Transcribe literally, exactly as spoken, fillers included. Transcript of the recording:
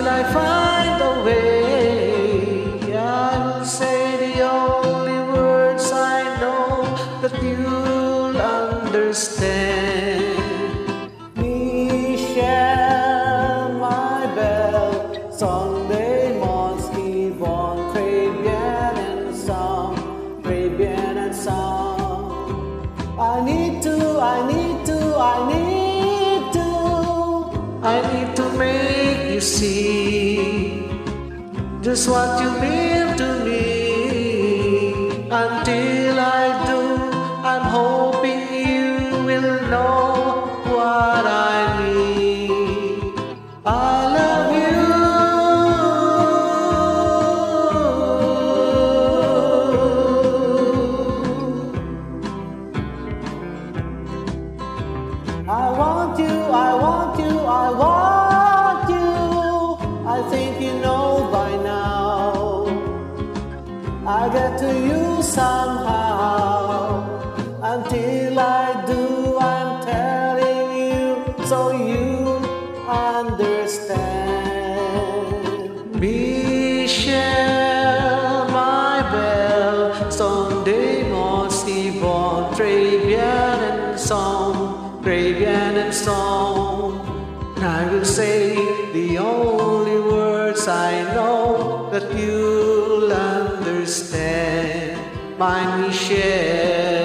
until I find a way. I will say the only words I know that you'll understand. Michelle, my belle, Sunday morning born, très bien ensemble, très bien ensemble. I need to, I need to, I need to, I need to make you see just what you mean to me. Until I do, I'm hoping you will know what I mean. I love you. I want you, I want you, I want you. I think you know by now. I get to you somehow. Until I do, I'm telling you so you understand. Michelle, my belle, Sunday morning born, très bien ensemble, très bien ensemble. And I will say the only words I know that you'll understand, my Michelle.